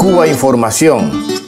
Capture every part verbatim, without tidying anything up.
Cuba Información.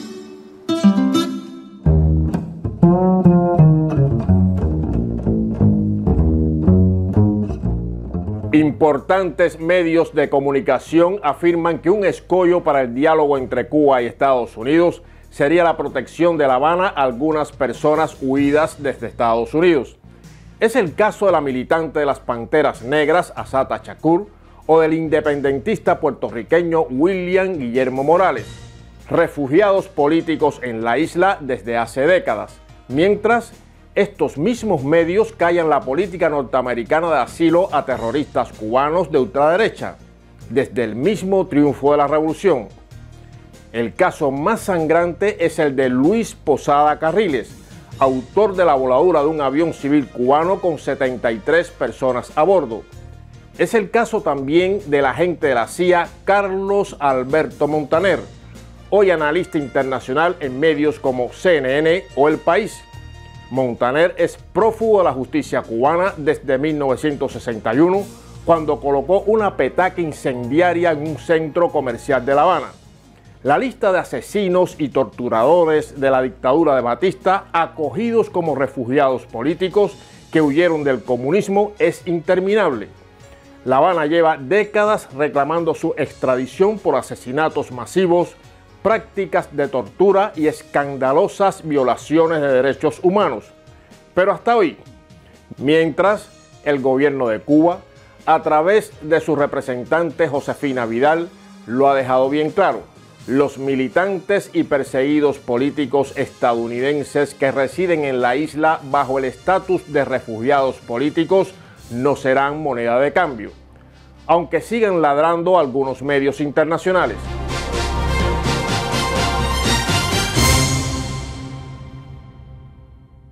Importantes medios de comunicación afirman que un escollo para el diálogo entre Cuba y Estados Unidos sería la protección de La Habana a algunas personas huidas desde Estados Unidos. Es el caso de la militante de las Panteras Negras, Assata Shakur, o del independentista puertorriqueño William Guillermo Morales, refugiados políticos en la isla desde hace décadas, mientras estos mismos medios callan la política norteamericana de asilo a terroristas cubanos de ultraderecha, desde el mismo triunfo de la revolución. El caso más sangrante es el de Luis Posada Carriles, autor de la voladura de un avión civil cubano con setenta y tres personas a bordo. Es el caso también del agente de la C I A Carlos Alberto Montaner, hoy analista internacional en medios como C N N o El País. Montaner es prófugo de la justicia cubana desde mil novecientos sesenta y uno, cuando colocó una petaca incendiaria en un centro comercial de La Habana. La lista de asesinos y torturadores de la dictadura de Batista, acogidos como refugiados políticos que huyeron del comunismo, es interminable. La Habana lleva décadas reclamando su extradición por asesinatos masivos, prácticas de tortura y escandalosas violaciones de derechos humanos. Pero hasta hoy, mientras el gobierno de Cuba, a través de su representante Josefina Vidal, lo ha dejado bien claro: los militantes y perseguidos políticos estadounidenses que residen en la isla bajo el estatus de refugiados políticos no serán moneda de cambio, aunque sigan ladrando algunos medios internacionales.